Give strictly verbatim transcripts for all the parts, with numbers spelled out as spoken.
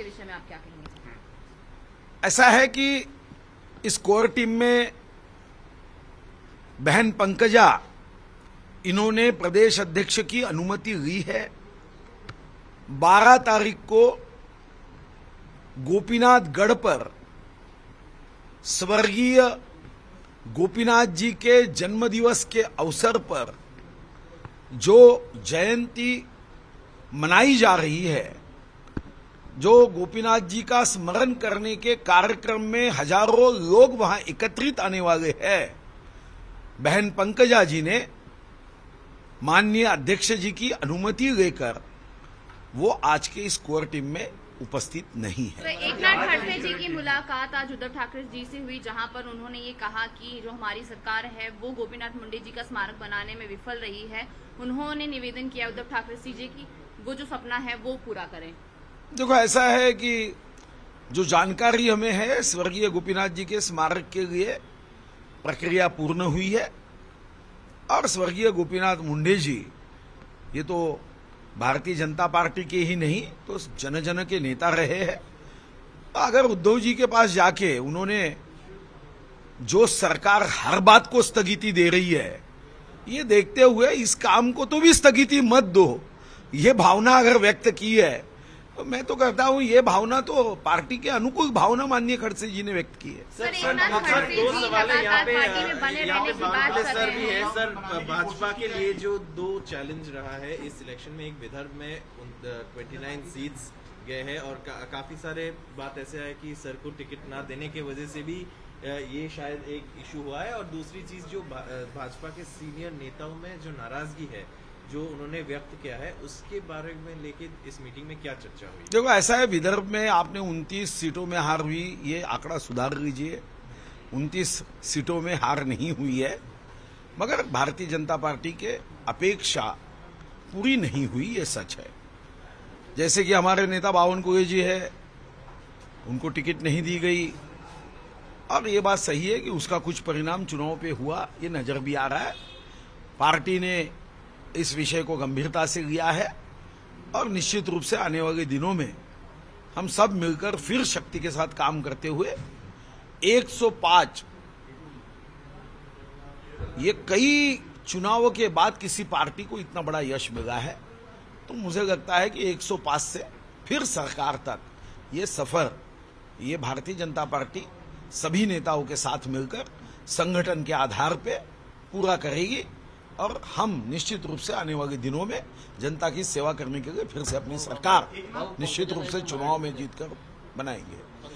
उसके विषय में आप क्या कहेंगे? ऐसा है कि इस कोर टीम में बहन पंकजा, इन्होंने प्रदेश अध्यक्ष की अनुमति ली है। बारह तारीख को गोपीनाथगढ़ पर स्वर्गीय गोपीनाथ जी के जन्मदिवस के अवसर पर जो जयंती मनाई जा रही है, जो गोपीनाथ जी का स्मरण करने के कार्यक्रम में हजारों लोग वहां एकत्रित आने वाले हैं, बहन पंकजा जी ने माननीय अध्यक्ष जी की अनुमति लेकर वो आज के इस कोर टीम में उपस्थित नहीं है। तो एकनाथ खड़से जी की मुलाकात आज उद्धव ठाकरे जी से हुई, जहां पर उन्होंने ये कहा कि जो हमारी सरकार है वो गोपीनाथ मुंडे जी का स्मारक बनाने में विफल रही है। उन्होंने निवेदन किया उद्धव ठाकरे जी की वो जो सपना है वो पूरा करें। देखो, ऐसा है कि जो जानकारी हमें है, स्वर्गीय गोपीनाथ जी के स्मारक के लिए प्रक्रिया पूर्ण हुई है और स्वर्गीय गोपीनाथ मुंडे जी ये तो भारतीय जनता पार्टी के ही नहीं तो जन जन के नेता रहे हैं। अगर उद्धव जी के पास जाके उन्होंने जो सरकार हर बात को स्थगिति दे रही है, ये देखते हुए इस काम को तो भी स्थगिति मत दो, ये भावना अगर व्यक्त की है तो मैं तो कहता हूं ये भावना तो पार्टी के अनुकूल भावना माननीय खड़से जी ने व्यक्त की है। सर, सर, सर दो सवाल है यहाँ पे यहाँ पे बात सर भी है। सर, भाजपा के लिए जो दो चैलेंज रहा है इस इलेक्शन में, एक विदर्भ में उनतीस सीट्स गए हैं और का, काफी सारे बात ऐसे है कि सर को टिकट ना देने की वजह से भी ये शायद एक इशू हुआ है, और दूसरी चीज जो भाजपा के सीनियर नेताओं में जो नाराजगी है जो उन्होंने व्यक्त किया है, उसके बारे में लेके इस मीटिंग में क्या चर्चा हुई? देखो, ऐसा है, विदर्भ में आपने उनतीस सीटों में हार हुई, ये आंकड़ा सुधार लीजिए। उनतीस सीटों में हार नहीं हुई है, मगर भारतीय जनता पार्टी के अपेक्षा पूरी नहीं हुई, ये सच है। जैसे कि हमारे नेता बावन कुए जी है, उनको टिकट नहीं दी गई और ये बात सही है कि उसका कुछ परिणाम चुनाव पे हुआ, ये नजर भी आ रहा है। पार्टी ने इस विषय को गंभीरता से लिया है और निश्चित रूप से आने वाले दिनों में हम सब मिलकर फिर शक्ति के साथ काम करते हुए एक सौ पाँच, ये कई चुनावों के बाद किसी पार्टी को इतना बड़ा यश मिला है, तो मुझे लगता है कि एक सौ पाँच से फिर सरकार तक ये सफर ये भारतीय जनता पार्टी सभी नेताओं के साथ मिलकर संगठन के आधार पे पूरा करेगी और हम निश्चित रूप से आने वाले दिनों में जनता की सेवा करने के लिए फिर से अपनी सरकार निश्चित रूप से चुनाव में जीतकर बनाएंगे।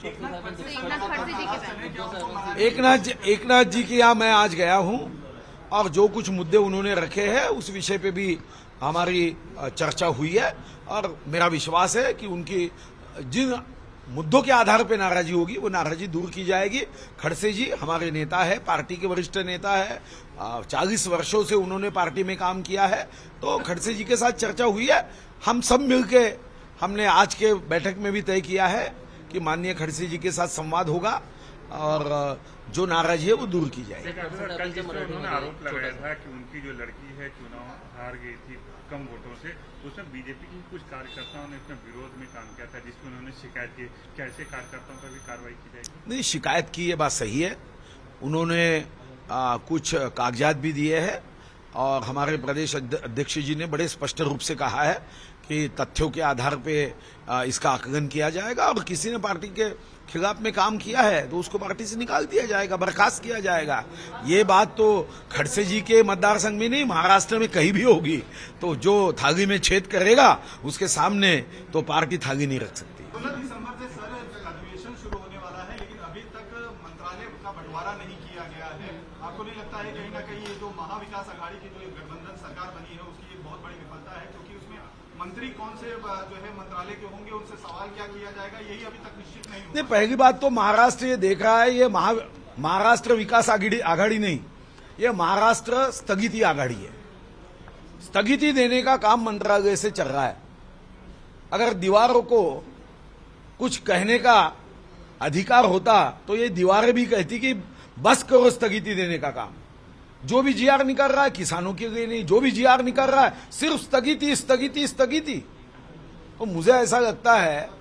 एकनाथ जी एकनाथ जी के यहाँ मैं आज गया हूँ और जो कुछ मुद्दे उन्होंने रखे हैं उस विषय पे भी हमारी चर्चा हुई है और मेरा विश्वास है कि उनकी जिन मुद्दों के आधार पे नाराजी होगी वो नाराजी दूर की जाएगी। खड़से जी हमारे नेता है, पार्टी के वरिष्ठ नेता है, चालीस वर्षों से उन्होंने पार्टी में काम किया है, तो खड़से जी के साथ चर्चा हुई है। हम सब मिलके हमने आज के बैठक में भी तय किया है कि माननीय खड़से जी के साथ संवाद होगा और जो नाराजी है वो दूर की जाएगी। कल जिस पर उन्होंने आरोप लगाया था कि उनकी जो लड़की है चुनाव हार गई थी कम वोटों से, उसमें बीजेपी के कुछ कार्यकर्ताओं ने इसमें विरोध में काम किया था जिसमें उन्होंने शिकायत की। क्या ऐसे कार्यकर्ताओं पर भी कार्रवाई की जाएगी? नहीं, शिकायत की, ये बात सही है। उन्होंने आ, कुछ कागजात भी दिए हैं और हमारे प्रदेश अध्यक्ष जी ने बड़े स्पष्ट रूप से कहा है कि तथ्यों के आधार पे आ, इसका आकलन किया जाएगा और किसी ने पार्टी के खिलाफ में काम किया है तो उसको पार्टी से निकाल दिया जाएगा, बर्खास्त किया जाएगा। ये बात तो खड़से जी के मतदार संघ में नहीं, महाराष्ट्र में कहीं भी होगी। तो जो थाली में छेद करेगा उसके सामने तो पार्टी थाली नहीं रख सकती। सोलह दिसंबर से सर अधिवेशन शुरू होने वाला है, लेकिन अभी तक मंत्रालय का बंटवारा नहीं किया गया है। आपको नहीं लगता है कहीं ना कहीं ये जो महाविकास आघाड़ी की जो गठबंधन सरकार बनी है उसकी एक बहुत बड़ी विफलता है, क्योंकि उसमें मंत्री कौन से जो है मंत्रालय के होंगे, उनसे सवाल क्या किया जाएगा, यही अभी तक निश्चित नहीं हुआ। नहीं, पहली बात तो महाराष्ट्र ये देख रहा है, ये महा महाराष्ट्र विकास आघाड़ी नहीं, ये महाराष्ट्र स्थगिती आघाड़ी है। स्थगिती देने का काम मंत्रालय से चल रहा है। अगर दीवारों को कुछ कहने का अधिकार होता तो ये दीवारें भी कहती कि बस करो स्थगिती देने का काम। जो भी जीआर निकल रहा है किसानों के लिए नहीं, जो भी जीआर निकल रहा है सिर्फ स्थगिती स्थगिती स्थगिती। तो मुझे ऐसा लगता है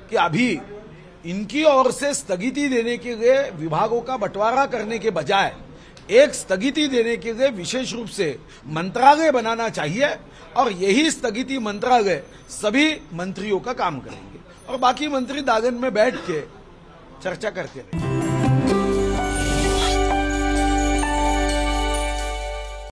कि अभी इनकी ओर से स्थगिति देने के लिए विभागों का बंटवारा करने के बजाय एक स्थगिति देने के लिए विशेष रूप से मंत्रालय बनाना चाहिए और यही स्थगिति मंत्रालय सभी मंत्रियों का काम करेंगे और बाकी मंत्री दागन में बैठ के चर्चा करते रहेंगे।